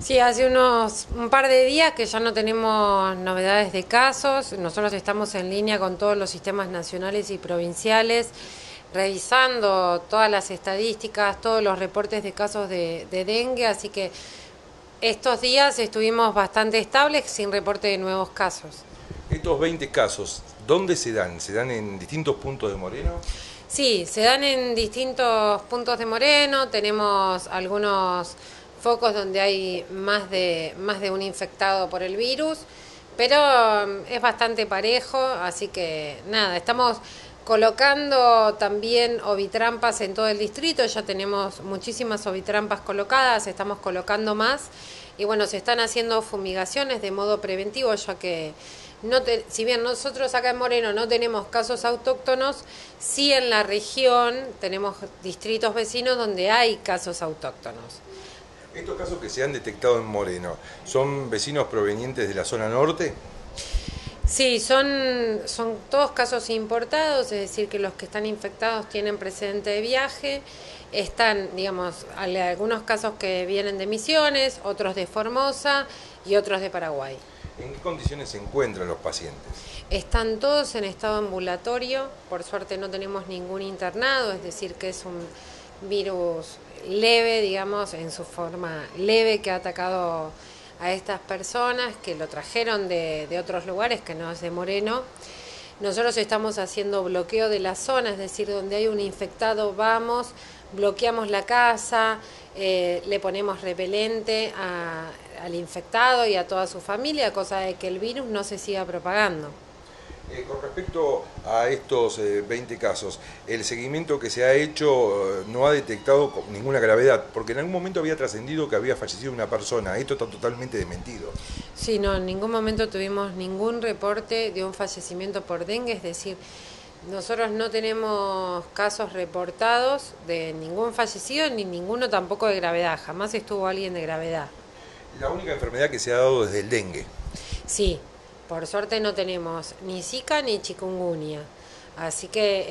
Sí, hace un par de días que ya no tenemos novedades de casos. Nosotros estamos en línea con todos los sistemas nacionales y provinciales, revisando todas las estadísticas, todos los reportes de casos de dengue, así que estos días estuvimos bastante estables sin reporte de nuevos casos. Estos 20 casos, ¿dónde se dan? ¿Se dan en distintos puntos de Moreno? Sí, se dan en distintos puntos de Moreno, tenemos algunos focos donde hay más de un infectado por el virus, pero es bastante parejo, así que nada, estamos colocando también ovitrampas en todo el distrito, ya tenemos muchísimas ovitrampas colocadas, estamos colocando más y bueno, se están haciendo fumigaciones de modo preventivo, ya que si bien nosotros acá en Moreno no tenemos casos autóctonos, sí en la región tenemos distritos vecinos donde hay casos autóctonos. Estos casos que se han detectado en Moreno, ¿son vecinos provenientes de la zona norte? Sí, son todos casos importados, es decir, que los que están infectados tienen precedente de viaje, están, digamos, hay algunos casos que vienen de Misiones, otros de Formosa y otros de Paraguay. ¿En qué condiciones se encuentran los pacientes? Están todos en estado ambulatorio, por suerte no tenemos ningún internado, es decir, que es un virus leve, digamos, en su forma leve que ha atacado a estas personas que lo trajeron de otros lugares, que no es de Moreno. Nosotros estamos haciendo bloqueo de la zona, es decir, donde hay un infectado vamos, bloqueamos la casa, le ponemos repelente al infectado y a toda su familia, cosa de que el virus no se siga propagando. Con respecto a estos 20 casos, el seguimiento que se ha hecho no ha detectado ninguna gravedad, porque en algún momento había trascendido que había fallecido una persona. Esto está totalmente desmentido. Sí, no, en ningún momento tuvimos ningún reporte de un fallecimiento por dengue, es decir, nosotros no tenemos casos reportados de ningún fallecido ni ninguno tampoco de gravedad, jamás estuvo alguien de gravedad. La única enfermedad que se ha dado es el dengue. Sí, por suerte no tenemos ni Zika ni chikungunya, así que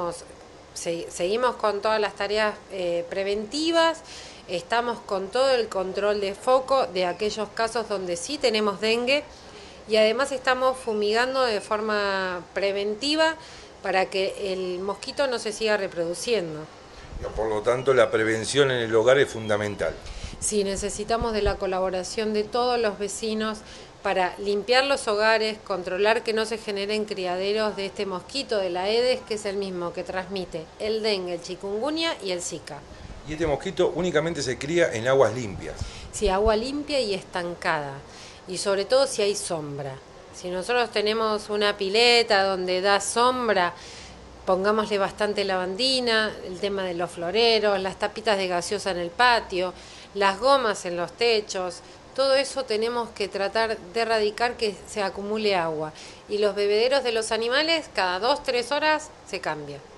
seguimos con todas las tareas preventivas, estamos con todo el control de foco de aquellos casos donde sí tenemos dengue y además estamos fumigando de forma preventiva para que el mosquito no se siga reproduciendo. Por lo tanto, la prevención en el hogar es fundamental. Sí, necesitamos de la colaboración de todos los vecinos para limpiar los hogares, controlar que no se generen criaderos de este mosquito de la Aedes, que es el mismo que transmite el dengue, el chikungunya y el Zika. Y este mosquito únicamente se cría en aguas limpias. Sí, agua limpia y estancada, y sobre todo si hay sombra. Si nosotros tenemos una pileta donde da sombra, pongámosle bastante lavandina, el tema de los floreros, las tapitas de gaseosa en el patio, las gomas en los techos, todo eso tenemos que tratar de erradicar que se acumule agua. Y los bebederos de los animales cada 2-3 horas se cambia.